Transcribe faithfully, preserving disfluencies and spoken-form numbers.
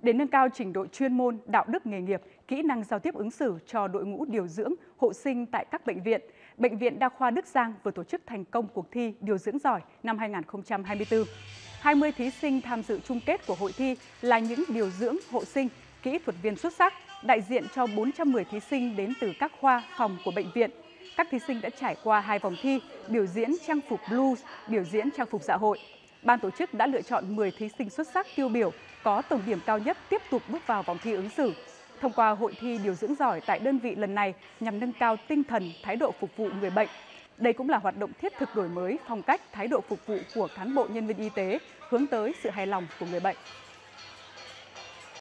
Để nâng cao trình độ chuyên môn, đạo đức nghề nghiệp, kỹ năng giao tiếp ứng xử cho đội ngũ điều dưỡng, hộ sinh tại các bệnh viện, Bệnh viện Đa khoa Đức Giang vừa tổ chức thành công cuộc thi điều dưỡng giỏi năm hai nghìn không trăm hai mươi tư. hai mươi thí sinh tham dự chung kết của hội thi là những điều dưỡng, hộ sinh, kỹ thuật viên xuất sắc, đại diện cho bốn trăm mười thí sinh đến từ các khoa, phòng của bệnh viện. Các thí sinh đã trải qua hai vòng thi, biểu diễn trang phục blues, biểu diễn trang phục dạ hội. Ban tổ chức đã lựa chọn mười thí sinh xuất sắc tiêu biểu có tổng điểm cao nhất tiếp tục bước vào vòng thi ứng xử. Thông qua hội thi điều dưỡng giỏi tại đơn vị lần này nhằm nâng cao tinh thần, thái độ phục vụ người bệnh. Đây cũng là hoạt động thiết thực đổi mới phong cách, thái độ phục vụ của cán bộ nhân viên y tế hướng tới sự hài lòng của người bệnh.